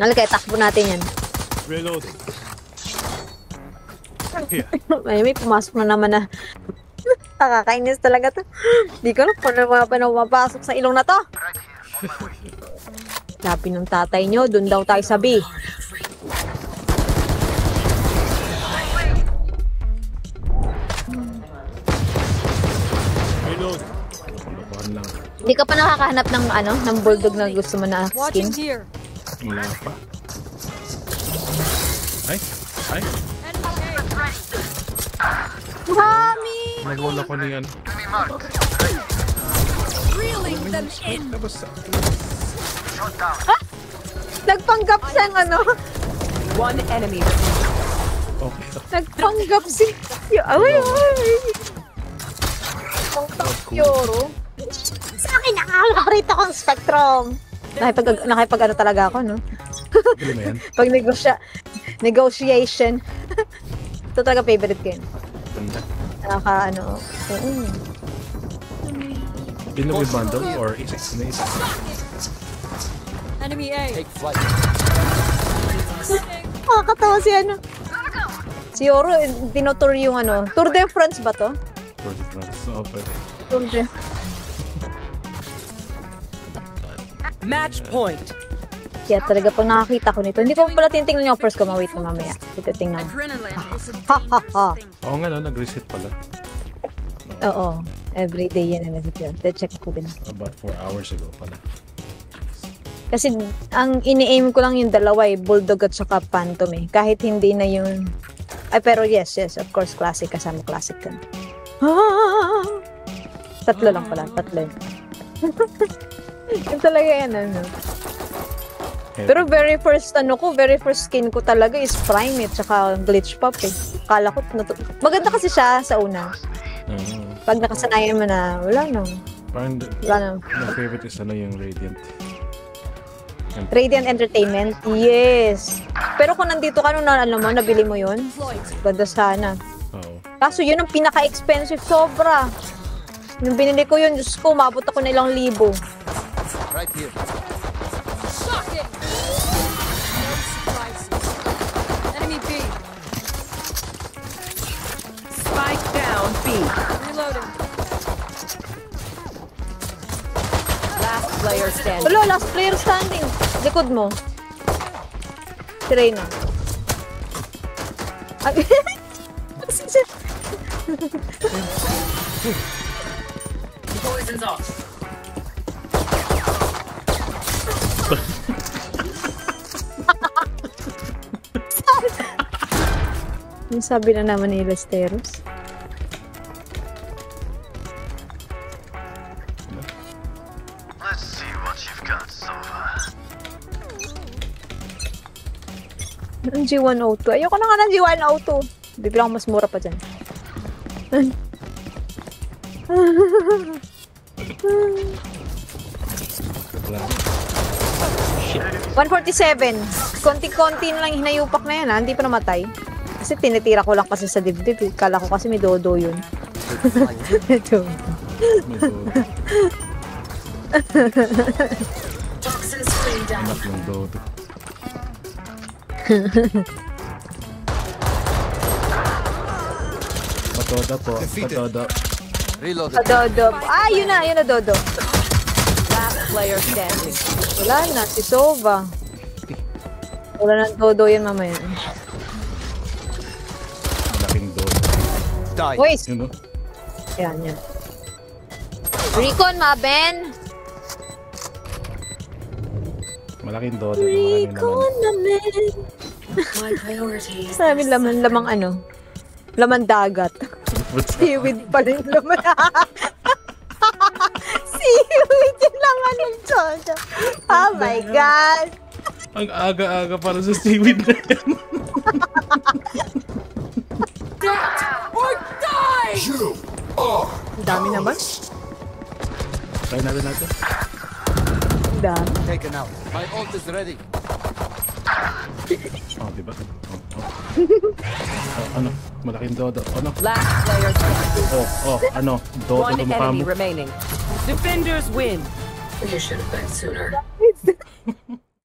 Kaya takbo natin yan. Reloading. May pumasok na naman na. Nakakainis talaga to. Di ko alam kung ano mapasok sa ilong na to. Sabi ng tatay nyo, dun daw tayo sabi. Hindi ka pa nakakahanap ng ng bulldog na gusto mo na skin? Wala pa. Ay! Ay! Mami! Nagwala ko niyan. Nagpanggap siyang One enemy. Okay. Nagpanggap si... Ay! Yoro. Sa akin, nakakarita kong Spectrum. Nakipag talaga ako, no? Ano ba yan? Pag negotiation. Ito talaga favorite ko yun. Binuwi bundle or isa? Enemy A. Take flight. Nakakatawa si Yoro, tinotour yung Tour de France ba to? Tour de France. Oo, pwede. Tour de... Match point. Kaya talaga pag nakakita ko nito, hindi ko pala tinitingnan yung offers ko, mawait ko mamaya. Ito tingnan. Ha ha ha. Oo nga, no? Nag-reset pala. Oo. Everyday yan na nag-reset. Check ko din. About 4 hours ago pala. Kasi ang ini-aim ko lang yung dalawa Bulldog at saka Phantom Kahit hindi na yung... Ay pero yes, of course, classic. Kasama classic ka. Tatlo lang pala, tatlo. Yung talaga yan, Pero very first skin ko talaga is Prime tsaka Glitch Pop Akala ko, maganda kasi siya sa una. Pag nakasanayan mo na, wala na. Parang, my favorite is yung Radiant. Radiant Entertainment, yes. Pero kung nandito ka nung nabili mo yun, ganda sana. Kaso yun ang pinaka-expensive, sobra. Nung binili ko yun, Diyos ko, umabot ako na ilang libo. Right here. Shocking! No surprises. Enemy B. Spike down B. Reloading. Last player standing. Wala, last player standing. Likod mo. Si Reyna. Poison's off. Yung sabi na naman ni Lesteros. Let's see what you've got so far. Ang G102. Ayoko na nga ng G102. Biglang mas mura pa dyan. 147. Konti-konti na lang hinayupak na yan, Hindi pa namatay. Kasi tinitira ko lang kasi sa dibdib. Kala ko kasi may dodo yun. Ito. Anak ng dodo. Patoda po. Patoda. Reload. Dodo. Yun na dodo. Last player standing. Wala na, si Sova. Wala na dodo yan mamaya. Malaking dodo. Die. Boys! Yun, no? Yan. Recon, Maben! Malaking dodo. Recon naman! Sabi lamang laman dagat. Seaweed pa rin laman. Seaweed yung laman ng Jojo. Oh my God! Ang aga-aga para sa seaweed na yan. Or die! Ang dami naman. Try natin. Ang dami. Taken out. My ult is ready. Oh, diba? Malaking dodo. Last player standing. Dodo One na mukha enemy mo. remaining. Defenders win. You should have been sooner.